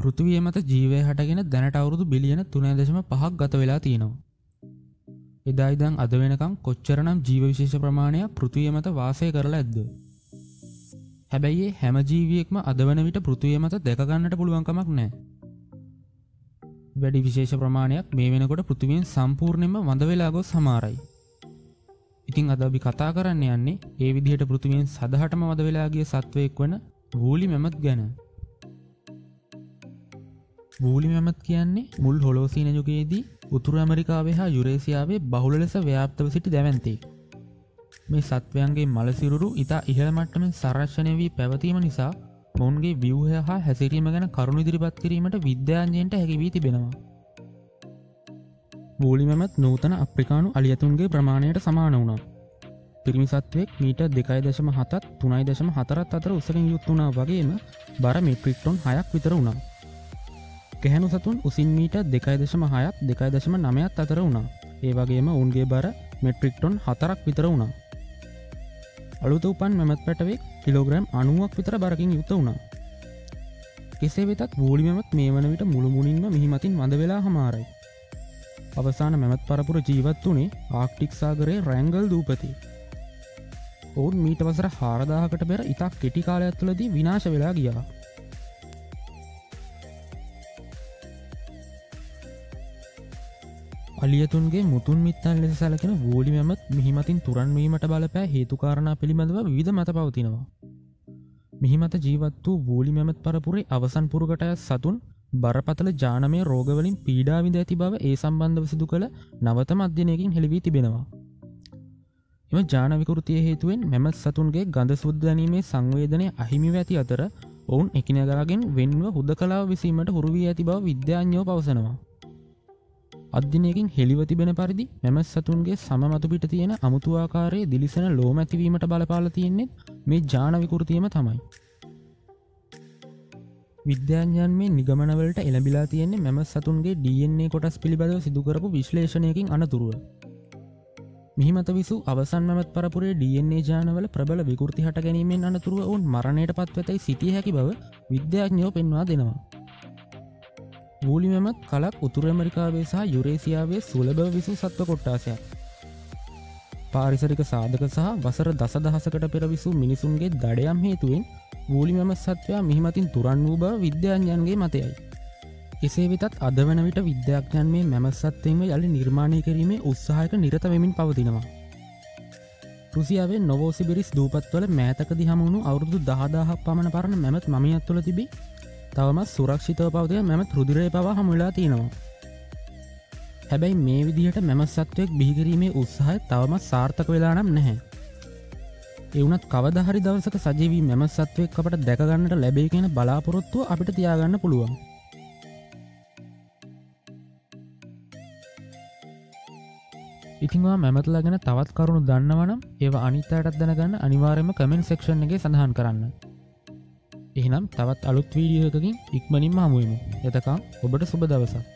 පෘථිවිය මත ජීවය හටගෙන දැනට අවුරුදු බිලියන 3.5ක් ගත වෙලා තියෙනවා. එදා ඉඳන් අද වෙනකම් කොච්චරනම් ජීව විශේෂ ප්‍රමාණයක් පෘථිවිය මත වාසය කරලා ඇද්ද? හැබැයි හැම ජීවියෙක්ම අද වන විට පෘථිවිය මත දැක ගන්නට පුළුවන් කමක් නැහැ. වැඩි විශේෂ ප්‍රමාණයක් මේ වෙනකොට පෘථිවියෙන් සම්පූර්ණයෙන්ම වඳ වෙලා ගොස් සමාරයි. ඉතින් අද අපි කතා කරන්න යන්නේ ඒ විදිහට පෘථිවියෙන් සදහටම වඳ වෙලා ගිය සත්වයෙක් වන වූලි මැමත් ගැන. වූලි මැමත් කියන්නේ මුල් හොලෝසීන යුගයේදී උතුරු ඇමරිකාවේ හා යුරේසියාවේ බහුල ලෙස ව්‍යාප්තව සිටි දැවැන්තෙක්. මේ සත්වයන්ගේ මල සිරුරු ඉතා ඉහළ මට්ටමින් සංරක්ෂණය වී පැවතීම නිසා මොවුන්ගේ ව්‍යුහය හා හැසිරීම ගැන කරුණු ඉදිරිපත් කිරීමට විද්‍යාඥයන්ට හැකි වී තිබෙනවා. වූලි මැමත් නූතන අප්‍රිකානු අලියතුන්ගේ ප්‍රමාණයට සමාන වුණා. පිරිමි සත්වයෙක් මීටර් 2.7ත් 3.4ත් අතර උසකින් යුත් වුණා වගේම බර මෙට්‍රික් ටොන් 6ක් විතර වුණා. ගැහැණු සතුන් උසින් මීටර් 2.6ත් 2.9ත් අතර වුණා. ඒ වගේම ඔවුන්ගේ බර මෙට්‍රික් ටොන් 4ක් විතර වුණා. අලුත උපන් මැමත් පැටවෙක් කිලෝග්‍රෑම් 90ක් විතර බරකින් යුක්ත වුණා. කෙසේ වෙතත් වූලි මැමත් මේ වන විට මුළුමුණින්ම මිහිමතින් වඳ වෙලා හමාරයි. අවසාන මැමත් පරපුර ජීවත් වුණේ ආක්ටික් සාගරයේ රැංගල් දූපතේ. ඔවුන් මීට වසර 4000කට පෙර ඉතා කෙටි කාලයක් තුළදී විනාශ වෙලා ගියා. අලියතුන්ගේ මුතුන් මිත්තන් ලෙස සැලකෙන වූලි මැමත් මිහිමතින් තුරන් වීමට බලපෑ හේතුකාරණා පිළිබඳව විවිධ මත පවතිනවා. මිහිමත ජීවත් වූ වූලි මැමත් පරපුරේ අවසන් පුරකට සතුන් බරපතල ජානමය රෝගවලින් පීඩා විඳ ඇති බව ඒ සම්බන්ධව සිදු කළ නවතම අධ්‍යයනයකින් හෙළිවී තිබෙනවා. එම ජාන විකෘතිය හේතුවෙන් මැමත් සතුන්ගේ ගඳ සුවඳ දැනීමේ සංවේදනය අහිමිව ඇති අතර ඔවුන් එකිනෙකාගෙන් වෙන්ව හුදකලාව විසීමට හුරු වී ඇති බව විද්‍යාඥයෝ පවසනවා. අධ්‍යයනයකින් හෙළිව තිබෙන පරිදි මැමත් සතුන්ගේ සම මතු පිට තියෙන අමුතු ආකාරයේ දිලිසෙන ලෝම ඇතිවීමට බලපාලා තියෙන්නේ මේ ජාන විකෘතියම තමයි. විද්‍යාඥයන් මේ නිගමනවලට එළඹිලා තියෙන්නේ මැමත් සතුන්ගේ DNA කොටස් පිළිබඳව සිදු කරපු විශ්ලේෂණයකින් අනතුරුව. මිහිමත විසූ අවසන් මැමත් පරපුරේ DNA ජානවල ප්‍රබල විකෘති හට ගැනීමෙන් අනතුරුව ඔවුන් මරණයට පත්වෙතයි සිටිය හැකි බව විද්‍යාඥයෝ පෙන්වා දෙනවා. වූලි මැමත් කලක් උතුරු ඇමරිකාවේ සහ යුරේසියාවේ සුලභව විසූ සත්ව කොට්ටාසයක්. පාරිසරික සාධක සහ වසර දසදහසකට පෙර විසූ මිනිසුන්ගේ දඩයම් හේතුවෙන් වූලි මැමත් සත්වයා මිහිමතින් තුරන් වූ බව විද්‍යාඥයන්ගේ මතයයි. එසේ වෙතත් අද වන විට විද්‍යාඥයන් මේ මැමත් සත්වයින්ව යළි නිර්මාණය කිරීමේ උත්සාහයක නිරත වෙමින් පවතිනවා. රුසියාවේ නොවෝසිබිරිස් දූපත්වල මෑතකදී හමුණු අවුරුදු 10000ක් පමණ පරණ මැමත් මමියක් තුළ තිබී තවමත් සුරක්ෂිතව පවතින මැමත් රුධිරය පවා හමු වෙලා තියෙනවා. හැබැයි මේ විදිහට මැමත් සත්වයෙක් බිහි කිරීමේ උත්සාහය තවමත් සාර්ථක වෙලා නම් නැහැ. ඒ වුණත් කවදා හරි දවසක සජීවී මැමත් සත්වයෙක් අපට දැක ගන්නට ලැබෙයි කියන බලාපොරොත්තුව අපිට තියාගන්න පුළුවන්. ඉතින් ඔයා මැමත්ලා ගැන තවත් කරුණු දන්නවනම් ඒවා අනිත් අයටත් දැනගන්න අනිවාර්යයෙන්ම කමෙන්ට් සෙක්ෂන් එකේ සඳහන් කරන්න. එහෙනම් තවත් අලුත් වීඩියෝ එකකින් ඉක්මනින්ම හමු වෙමු. එතකම් ඔබට සුබ දවසක්.